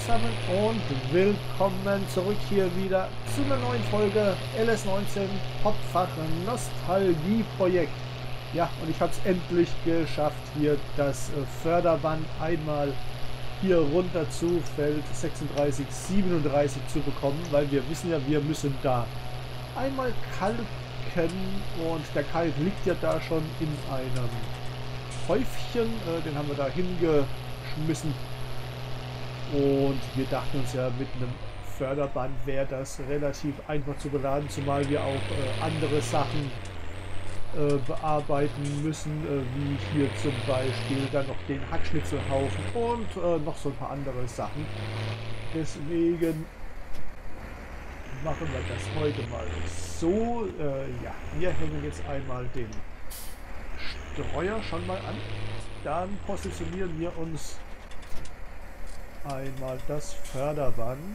zusammen und willkommen zurück hier wieder zu einer neuen Folge LS19 Hauptfach Nostalgie Projekt. Ja, und ich habe es endlich geschafft, hier das Förderband einmal hier runter zu Feld 36, 37 zu bekommen, weil wir wissen ja, wir müssen da einmal kalken und der Kalk liegt ja da schon in einem Häufchen, den haben wir da hingeschmissen. Und wir dachten uns ja, mit einem Förderband wäre das relativ einfach zu beladen, zumal wir auch andere Sachen bearbeiten müssen, wie hier zum Beispiel dann noch den Hackschnitzelhaufen und noch so ein paar andere Sachen. Deswegen machen wir das heute mal so. Ja, wir hängen jetzt einmal den Streuer schon mal an. Dann positionieren wir uns einmal das Förderband.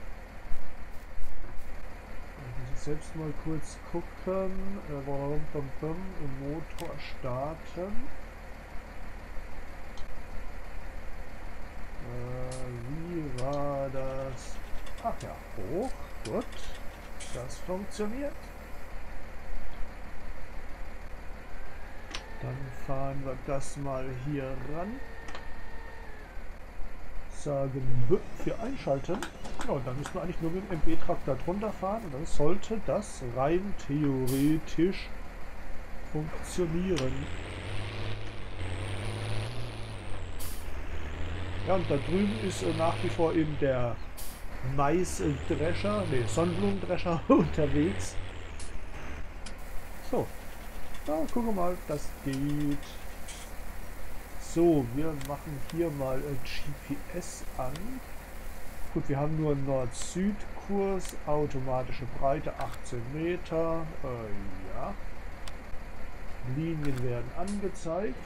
Ich muss selbst mal kurz gucken. Motor starten. Wie war das? Ach ja, hoch. Gut. Das funktioniert. Dann fahren wir das mal hier ran. Sagen B für einschalten. Ja, und dann müssen wir eigentlich nur mit dem MB-Traktor drunter fahren und dann sollte das rein theoretisch funktionieren. Ja, und da drüben ist nach wie vor eben der Maisdrescher, ne, Sonnenblumendrescher unterwegs. So, da gucken wir mal, das geht. So, wir machen hier mal GPS an. Gut, wir haben nur Nord-Süd-Kurs, automatische Breite 18 Meter. Ja. Linien werden angezeigt.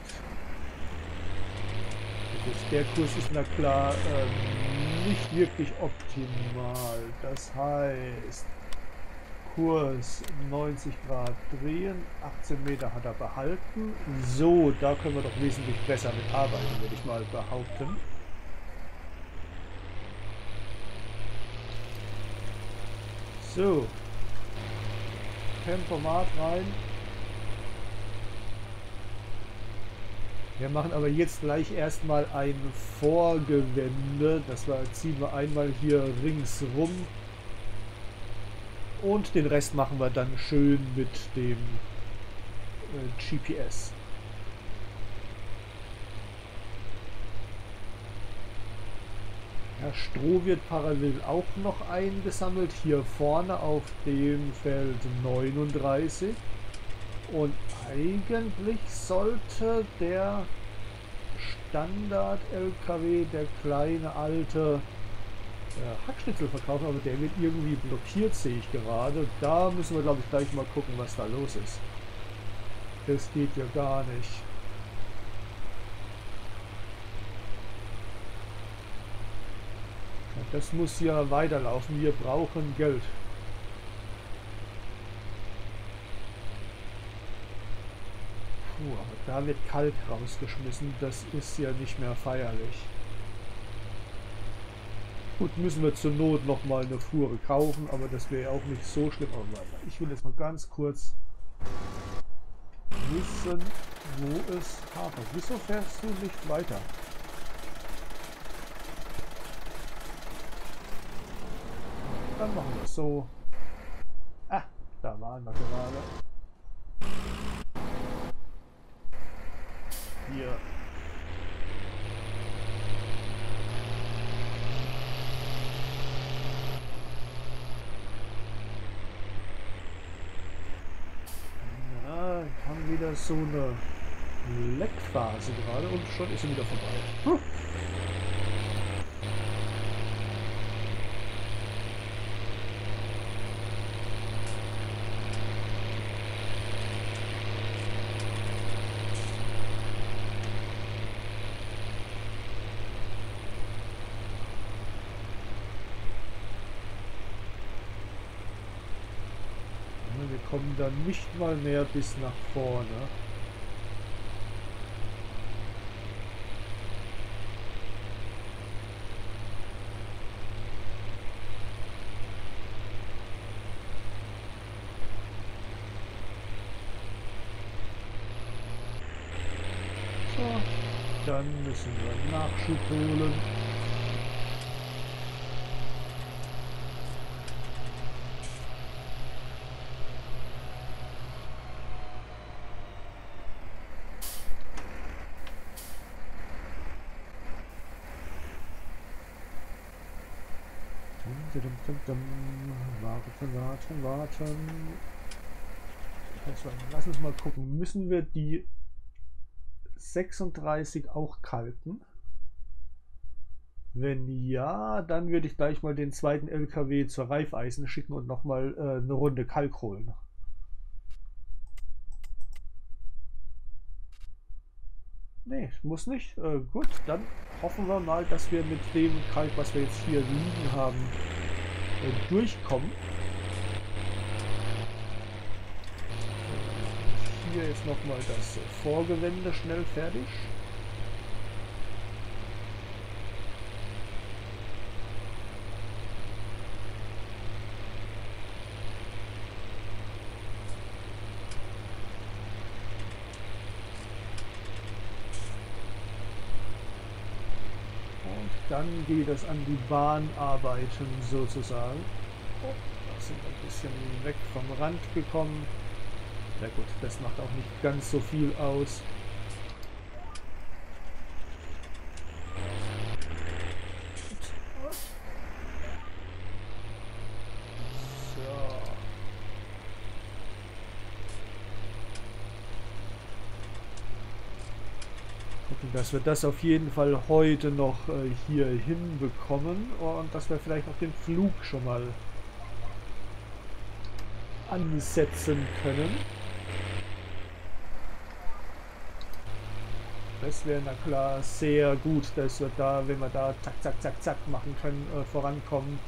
Gut, der Kurs ist na klar nicht wirklich optimal. Das heißt, Kurs 90 Grad drehen, 18 Meter hat er behalten. So, da können wir doch wesentlich besser mit arbeiten, würde ich mal behaupten. So, Tempomat rein. Wir machen aber jetzt gleich erstmal ein Vorgewende. Ziehen wir einmal hier ringsrum. Und den Rest machen wir dann schön mit dem GPS. Ja, Stroh wird parallel auch noch eingesammelt, hier vorne auf dem Feld 39. Und eigentlich sollte der Standard-LKW, der kleine alte Hackschnitzel verkaufen, aber der wird irgendwie blockiert, sehe ich gerade. Da müssen wir, glaube ich, gleich mal gucken, was da los ist. Das geht ja gar nicht. Ja, das muss ja weiterlaufen. Wir brauchen Geld. Puh, aber da wird Kalk rausgeschmissen. Das ist ja nicht mehr feierlich. Gut, müssen wir zur Not noch mal eine Fuhre kaufen, aber das wäre auch nicht so schlimm. Aber ich will jetzt mal ganz kurz wissen, wo es hapert. Wieso fährst du nicht weiter? Dann machen wir es so. Ah, da waren wir gerade. Hier. Wieder so eine Leckphase gerade und schon ist sie wieder vorbei. Wir kommen dann nicht mal mehr bis nach vorne. Dann müssen wir Nachschub holen. Warten. Also, lass uns mal gucken. Müssen wir die 36 auch kalken? Wenn ja, dann würde ich gleich mal den zweiten LKW zur Reifeisen schicken und nochmal eine Runde Kalk holen. Nee, muss nicht. Gut, dann hoffen wir mal, dass wir mit dem Kalk, was wir jetzt hier liegen haben, durchkommen. Hier jetzt nochmal das Vorgewende schnell fertig. Dann geht es an die Bahnarbeiten sozusagen. Oh, da sind wir ein bisschen weg vom Rand gekommen. Na gut, das macht auch nicht ganz so viel aus. Dass wir das auf jeden Fall heute noch hier hinbekommen und dass wir vielleicht auch den Flug schon mal ansetzen können. Das wäre na klar sehr gut, dass wir da, wenn wir da zack, zack, zack, zack machen können, vorankommen.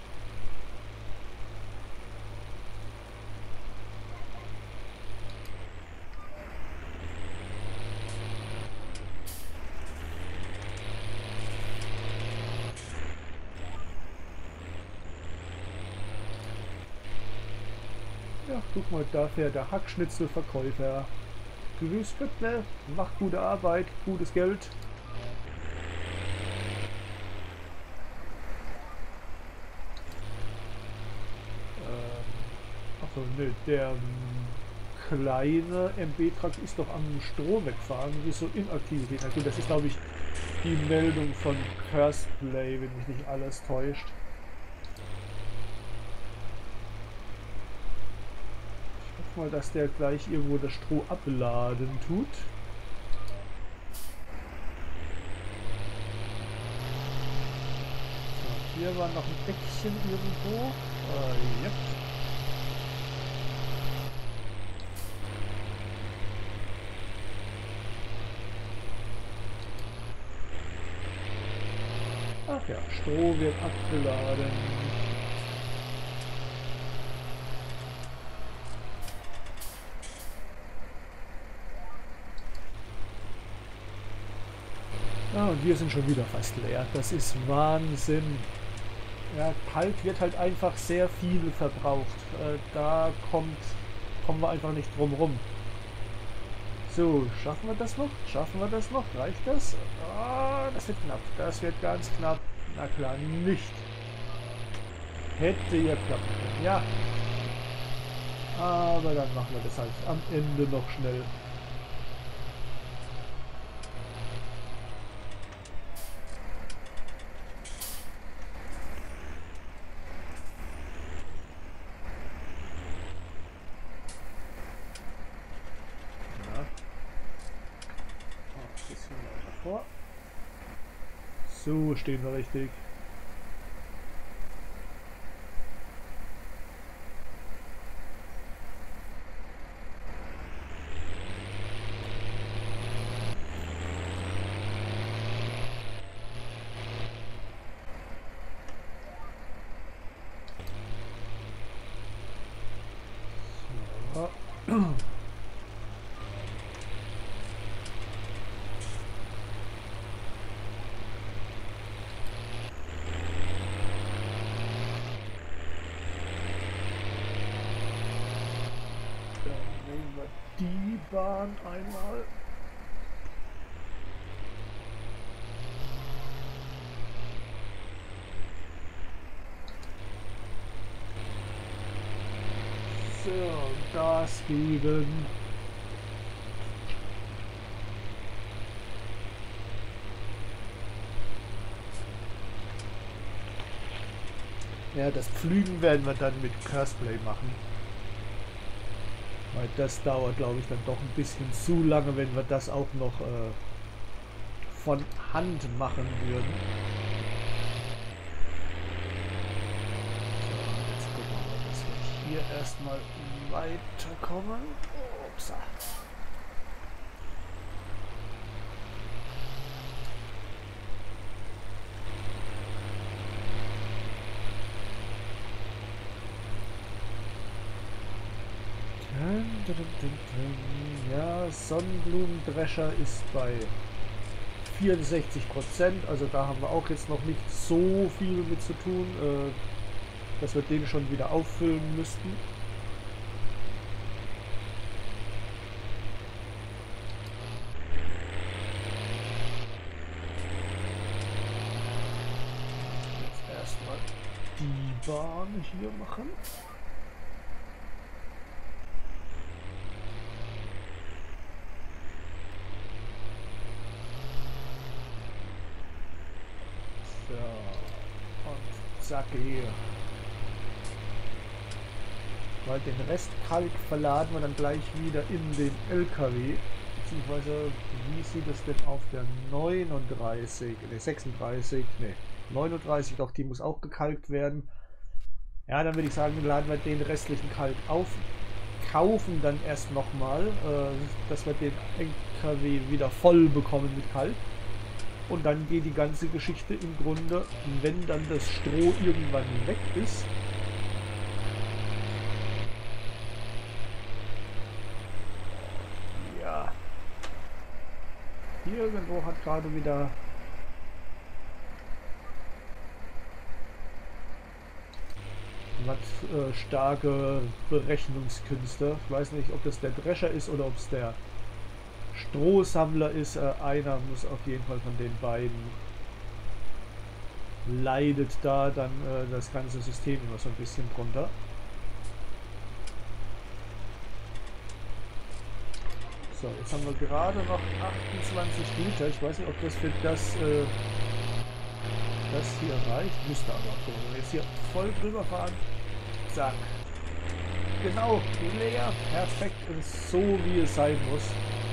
Ja, guck mal, da fährt der Hackschnitzelverkäufer. Grüß Gott, ne? Macht gute Arbeit, gutes Geld. Achso, ne, der kleine MB-Truck ist doch am Strom wegfahren. Wieso Inaktivität? Na gut, das ist glaube ich die Meldung von Curseplay, wenn mich nicht alles täuscht. Ich hoffe mal, dass der gleich irgendwo das Stroh abladen tut. So, hier war noch ein Deckchen irgendwo. Yep. Ach ja, Stroh wird abgeladen. Ah, und wir sind schon wieder fast leer. Das ist Wahnsinn. Ja, Kalk wird halt einfach sehr viel verbraucht. Da kommen wir einfach nicht drum rum. So, schaffen wir das noch? Schaffen wir das noch? Reicht das? Ah, das wird knapp. Das wird ganz knapp. Na klar, nicht. Hätte ja klappen können. Ja. Aber dann machen wir das halt am Ende noch schnell. So stehen wir richtig. So. Die Bahn einmal. So, Gas geben. Ja, das Pflügen werden wir dann mit Curseplay machen. Weil das dauert, glaube ich, dann doch ein bisschen zu lange, wenn wir das auch noch von Hand machen würden. So, jetzt gucken wir mal, dass wir hier erstmal weiterkommen. Upsa. Ja, Sonnenblumendrescher ist bei 64%, also da haben wir auch jetzt noch nicht so viel mit zu tun, dass wir den schon wieder auffüllen müssten. Jetzt erstmal die Bahn hier machen. Zack hier. Weil den Rest Kalk verladen wir dann gleich wieder in den LKW. Beziehungsweise, wie sieht es denn auf der 39, ne 36, ne 39, doch die muss auch gekalkt werden. Ja, dann würde ich sagen, laden wir den restlichen Kalk auf. Kaufen dann erst nochmal, dass wir den LKW wieder voll bekommen mit Kalk. Und dann geht die ganze Geschichte im Grunde, wenn dann das Stroh irgendwann weg ist. Ja. Irgendwo hat gerade wieder was starke Berechnungskünste. Ich weiß nicht, ob das der Drescher ist oder ob es der Strohsammler ist. Einer muss auf jeden Fall von den beiden leidet da dann das ganze System immer so ein bisschen drunter. So, jetzt haben wir gerade noch 28 Liter. Ich weiß nicht, ob das für das hier reicht. Müsste aber. So, wenn wir jetzt hier voll drüber fahren. Zack. Genau, leer. Perfekt. Und so wie es sein muss.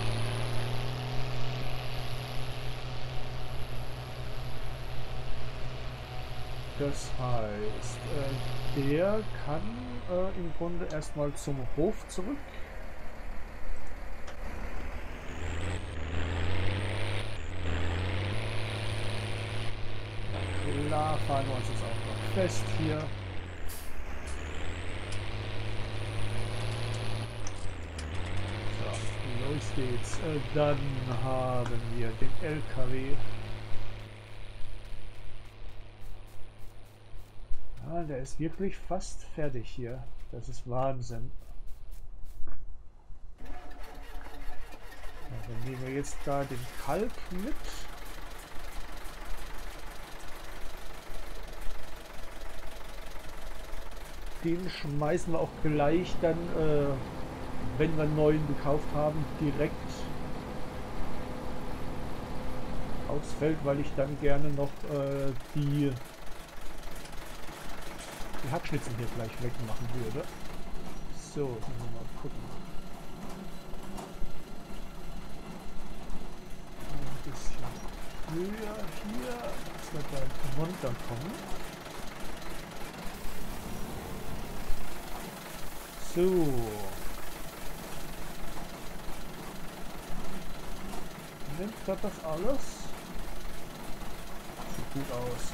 Das heißt, der kann im Grunde erstmal zum Hof zurück. Klar, fahren wir uns jetzt auch noch fest hier. So, los geht's. Dann haben wir den LKW. Ah, der ist wirklich fast fertig hier. Das ist Wahnsinn. Ja, dann nehmen wir jetzt da den Kalk mit. Den schmeißen wir auch gleich dann, wenn wir einen neuen gekauft haben, direkt aufs Feld, weil ich dann gerne noch die Hackschnitzel hier gleich wegmachen würde. So, jetzt müssen wir mal gucken. Ein bisschen höher hier, dass wir da runterkommen. So. Nimmt das alles? Sieht gut aus.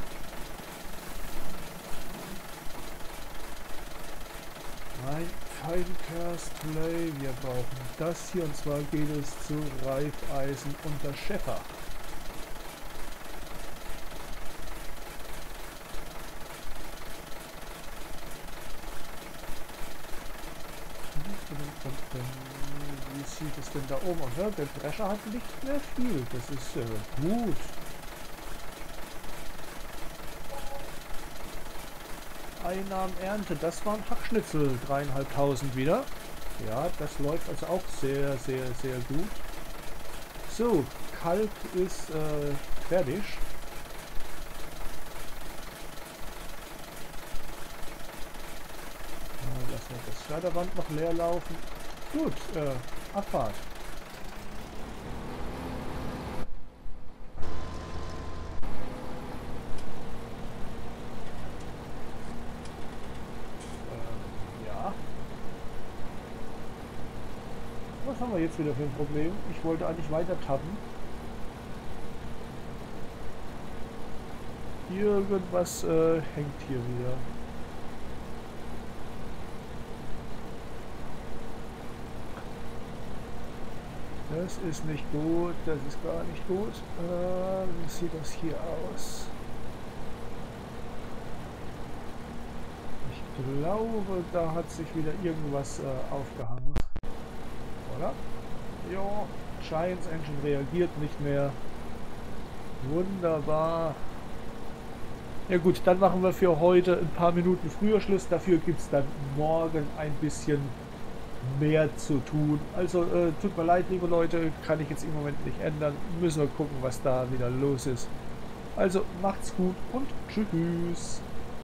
Nein, kein Curseplay. Wir brauchen das hier und zwar geht es zu Reifeisen unter Schäfer. Wie sieht es denn da oben aus? Ja, der Drescher hat nicht mehr viel. Das ist gut. Einnahmenernte. Das waren Hackschnitzel, 3.500 wieder. Ja, das läuft also auch sehr, sehr, sehr gut. So, Kalk ist fertig. Lassen wir das Förderband noch leer laufen. Gut, Abfahrt. Ja. Was haben wir jetzt wieder für ein Problem? Ich wollte eigentlich weiter tappen. Irgendwas hängt hier wieder. Das ist nicht gut, das ist gar nicht gut. Wie sieht das hier aus? Ich glaube, da hat sich wieder irgendwas aufgehangen. Oder? Ja, Giants Engine reagiert nicht mehr. Wunderbar. Ja gut, dann machen wir für heute ein paar Minuten früher Schluss. Dafür gibt es dann morgen ein bisschen mehr zu tun. Also tut mir leid, liebe Leute, kann ich jetzt im Moment nicht ändern. Müssen wir gucken, was da wieder los ist. Also macht's gut und tschüss.